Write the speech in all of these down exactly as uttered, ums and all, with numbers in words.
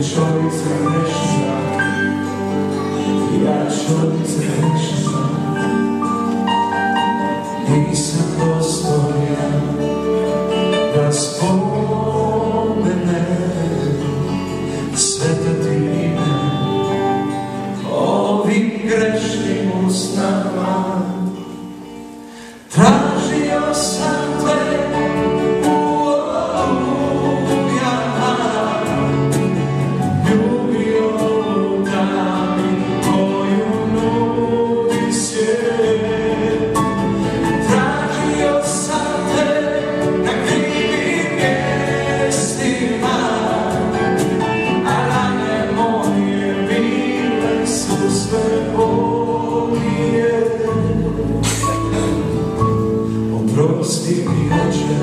čovjek se grešna, ja čovjek se grešna, nisam dostojan da spomenem svete ime ovim grešnim usnama. Tražio sam te u olujama, ljubio tami koju nudi svijet. Tražio sam te na krivim mjestima, a rane moje bile su sve bolije. Oprosti mi, Oče,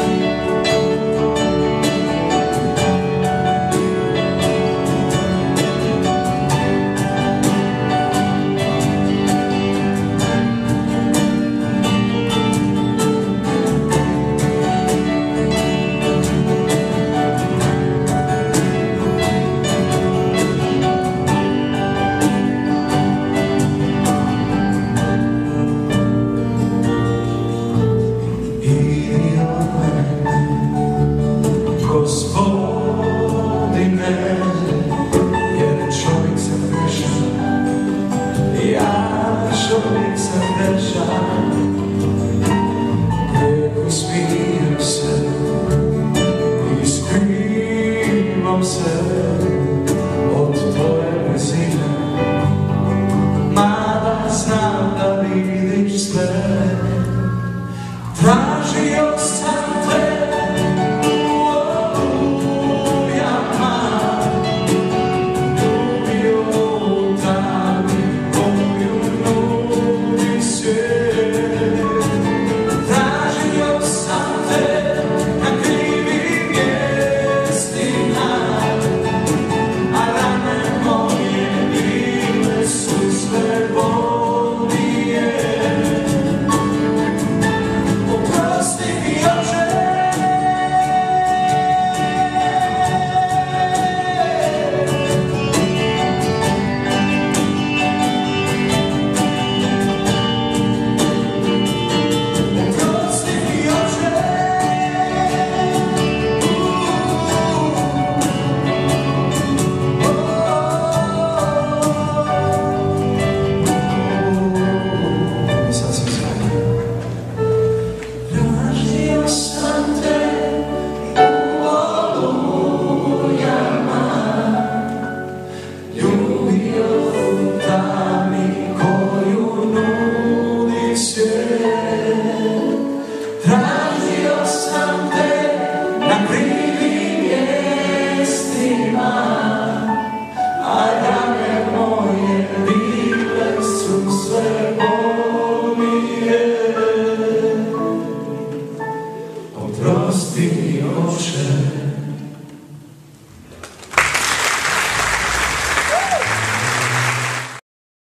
Gospodine, jer čovjek sam grešan, ja čovjek sam grešan, grehu smijem se i skrivam se.